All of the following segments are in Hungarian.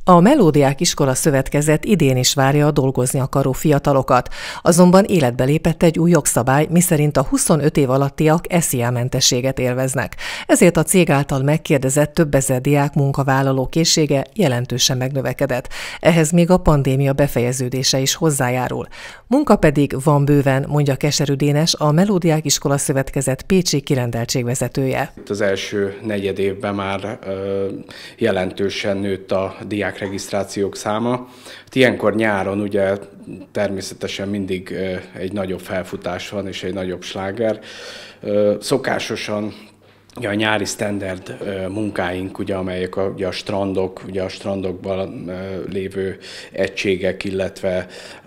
A Melódiák Iskola Szövetkezet idén is várja a dolgozni akaró fiatalokat, azonban életbe lépett egy új jogszabály, miszerint a 25 év alattiak SZIA-mentességet élveznek. Ezért a cég által megkérdezett több ezer diák munkavállaló készsége jelentősen megnövekedett. Ehhez még a pandémia befejeződése is hozzájárul. Munka pedig van bőven, mondja Keserű Dénes, a Melódiák Iskola Szövetkezet pécsi kirendeltségvezetője. Itt az első negyed évben már jelentősen nőtt a diákregisztrációk száma. Ilyenkor nyáron ugye természetesen mindig egy nagyobb felfutás van és egy nagyobb sláger. Szokásosan a nyári standard munkáink, ugye, amelyek a strandok, ugye a strandokban lévő egységek, illetve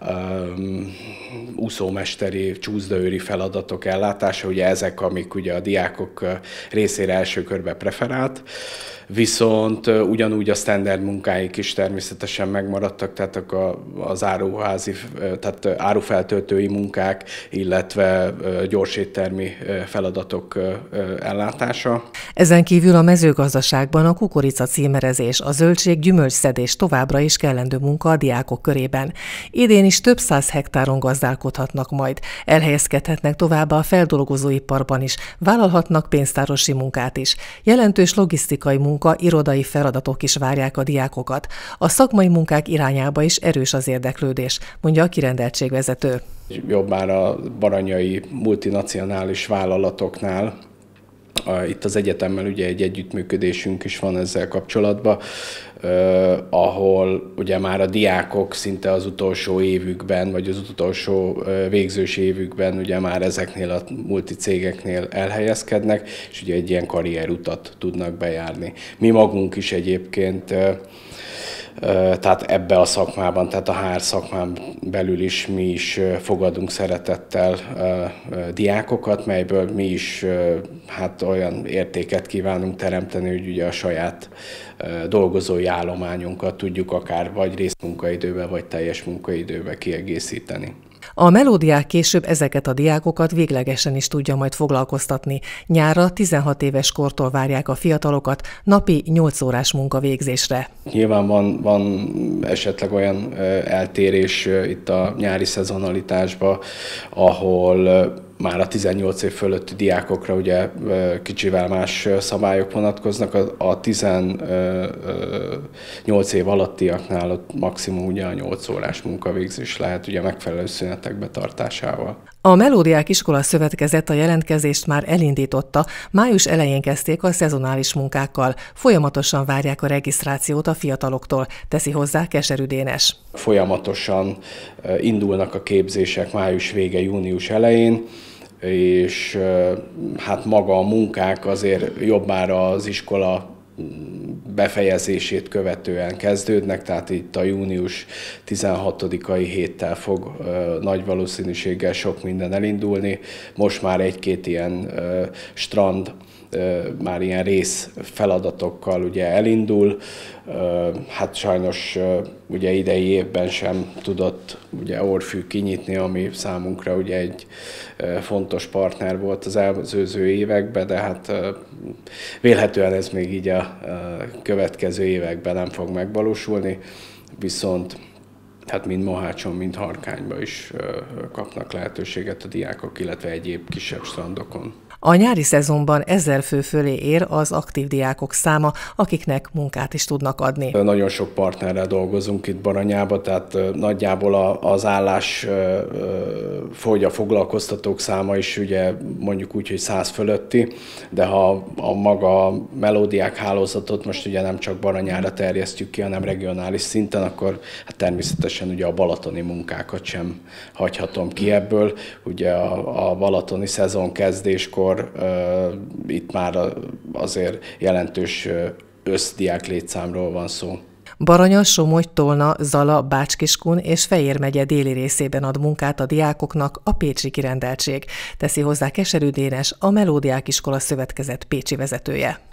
úszómesteri, csúszdaőri feladatok ellátása, ugye ezek, amik ugye a diákok részére első körben preferált, viszont ugyanúgy a standard munkáik is természetesen megmaradtak, tehát az áruházi, tehát árufeltöltői munkák, illetve gyorséttermi feladatok ellátása. Ezen kívül a mezőgazdaságban a kukorica címerezés, a zöldség-gyümölcsszedés továbbra is kellendő munka a diákok körében. Idén is több száz hektáron gazdálkodhatnak majd, elhelyezkedhetnek továbbá a feldolgozóiparban is, vállalhatnak pénztárosi munkát is. Jelentős logisztikai munka, irodai feladatok is várják a diákokat. A szakmai munkák irányába is erős az érdeklődés, mondja a kirendeltségvezető. Jobb már a baranyai multinacionális vállalatoknál. Itt az egyetemmel ugye egy együttműködésünk is van ezzel kapcsolatban, ahol ugye már a diákok szinte az utolsó évükben, vagy az utolsó végzős évükben ugye már ezeknél a multicégeknél elhelyezkednek, és ugye egy ilyen karrierutat tudnak bejárni. Mi magunk is egyébként, tehát ebbe a szakmában, tehát a HR szakmán belül is mi is fogadunk szeretettel diákokat, melyből mi is hát olyan értéket kívánunk teremteni, hogy ugye a saját dolgozói állományunkat tudjuk akár vagy részmunkaidőben, vagy teljes munkaidőben kiegészíteni. A Melódiák később ezeket a diákokat véglegesen is tudja majd foglalkoztatni. Nyárra 16 éves kortól várják a fiatalokat napi 8 órás munkavégzésre. Nyilván van esetleg olyan eltérés itt a nyári szezonalitásban, ahol már a 18 év fölötti diákokra ugye kicsivel más szabályok vonatkoznak, a 18 év alattiaknál ott maximum ugye a 8 órás munkavégzés lehet ugye megfelelő szünetek betartásával. A Melódiák Iskola Szövetkezet a jelentkezést már elindította, május elején kezdték a szezonális munkákkal, folyamatosan várják a regisztrációt a fiataloktól, teszi hozzá Keserű Dénes. Folyamatosan indulnak a képzések május vége, június elején, és hát maga a munkák azért jobbára az iskola befejezését követően kezdődnek, tehát itt a június 16-ai héttel fog nagy valószínűséggel sok minden elindulni. Most már egy-két ilyen strand már ilyen rész feladatokkal ugye elindul. Hát sajnos ugye idei évben sem tudott ugye Orfű kinyitni, ami számunkra ugye egy fontos partner volt az előző években, de hát vélhetően ez még így a következő években nem fog megvalósulni, viszont hát mind Mohácson, mind Harkányban is kapnak lehetőséget a diákok, illetve egyéb kisebb strandokon. A nyári szezonban 1000 fő fölé ér az aktív diákok száma, akiknek munkát is tudnak adni. Nagyon sok partnerrel dolgozunk itt Baranyába, tehát nagyjából az állás fogy, a foglalkoztatók száma is ugye mondjuk úgy, hogy 100 fölötti, de ha a maga Melódiák hálózatot most ugye nem csak Baranyára terjesztjük ki, hanem regionális szinten, akkor hát természetesen ugye a balatoni munkákat sem hagyhatom ki ebből. Ugye a balatoni szezon kezdéskor itt már azért jelentős összdiák létszámról van szó. Baranya, Somogy, Tolna, Zala, Bács-Kiskun és Fejér megye déli részében ad munkát a diákoknak a pécsi kirendeltség, teszi hozzá Keserű Dénes, a Melódiák Iskola Szövetkezet pécsi vezetője.